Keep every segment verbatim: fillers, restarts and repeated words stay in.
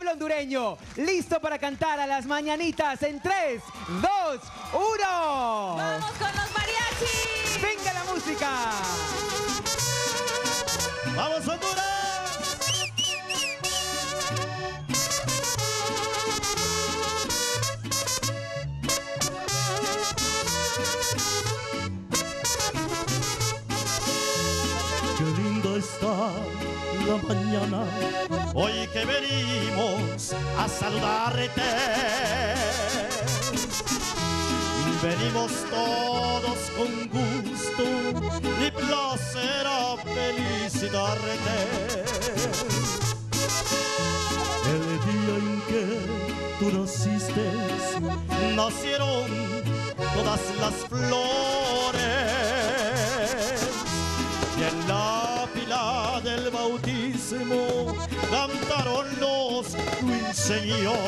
pueblo hondureño, listo para cantar a las mañanitas en tres, dos, uno. ¡Vamos con los mariachis! ¡Venga la música! ¡Vamos, Honduras! Qué linda está la mañana, hoy que venimos a saludarte. Venimos todos con gusto y placer a felicitarte. El día en que tú naciste, nacieron todas las flores. Y en la pila del bautismo cantaron los ruiseñores.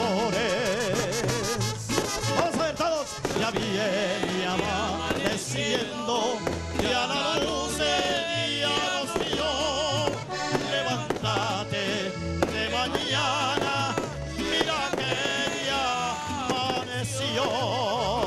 Vamos a ver todos. Ya viene amaneciendo, ya la luz del día nos dio. Levántate de mañana, mira que ya amaneció.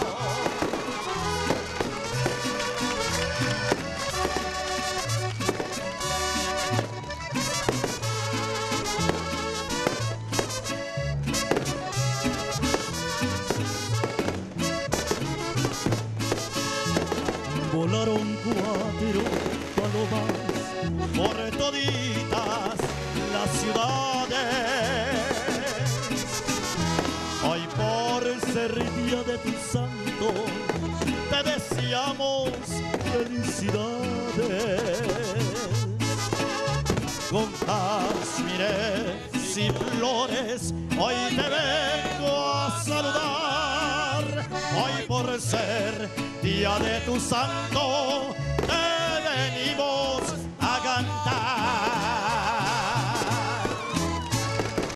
Volaron cuatro palomas por toditas las ciudades. Hoy por ser día de tu santo te deseamos felicidades. Con jazmines y flores hoy te vengo a saludar. Hoy por ser día de tu santo te venimos